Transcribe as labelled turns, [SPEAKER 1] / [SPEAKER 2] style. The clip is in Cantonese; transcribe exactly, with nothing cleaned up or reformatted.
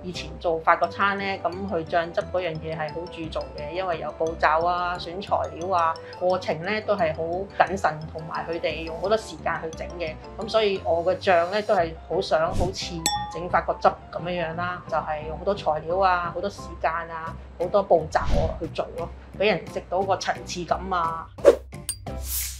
[SPEAKER 1] 以前做法國餐咧，咁佢醬汁嗰樣嘢係好注重嘅，因為有步驟啊、選材料啊，過程咧都係好謹慎，同埋佢哋用好多時間去整嘅。咁所以我嘅醬咧都係好想好似整法國汁咁樣樣啦，就係用好多材料啊、好多時間啊、好多步驟去做咯，俾人食到個層次感啊。